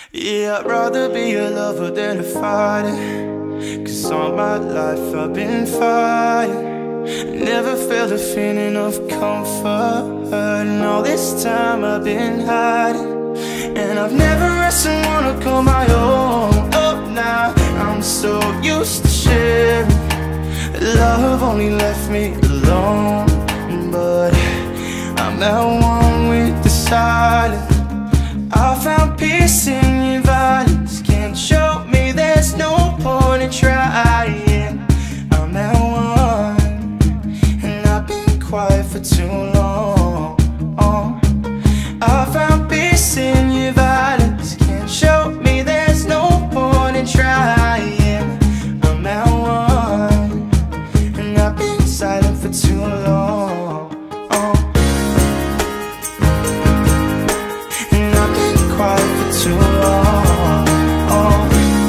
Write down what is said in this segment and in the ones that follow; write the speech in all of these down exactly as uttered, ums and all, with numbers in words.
Yeah, I'd rather be a lover than a fighter, 'cause all my life I've been fighting. Never felt a feeling of comfort, and all this time I've been hiding. And I've never had someone to call my own. Oh, now I'm so used to sharing. Love only left me alone, but I'm at one with the silence. I found peace in your violence. Can't show me there's no point in trying. I'm at one, and I've been quiet for too long. Oh, I found peace in your violence. Can't show me there's no point in trying. I'm at one, and I've been silent for too long. Oh, quiet for too long, oh.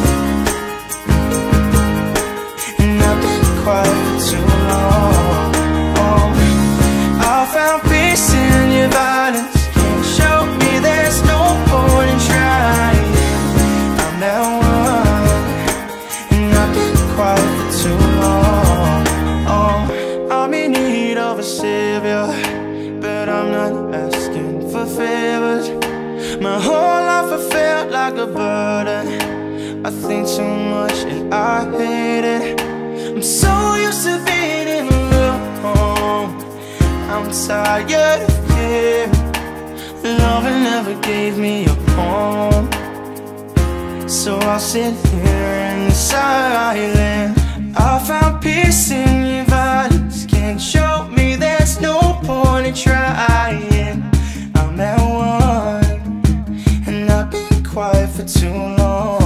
And I've been quiet for too long, oh. I found peace in your violence. Can't show me there's no point in trying. I'm at one, and I've been quiet for too long, oh. I'm in need of a savior, but I'm not asking for favors. My whole life I felt like a burden. I think too much and I hate it. I'm so used to being in a real home. I'm tired of caring. Loving never gave me a home, so I'll sit here in the silence. I found peace in your violence. Can't show me there's no point in trying. I'm at one, quiet for too long.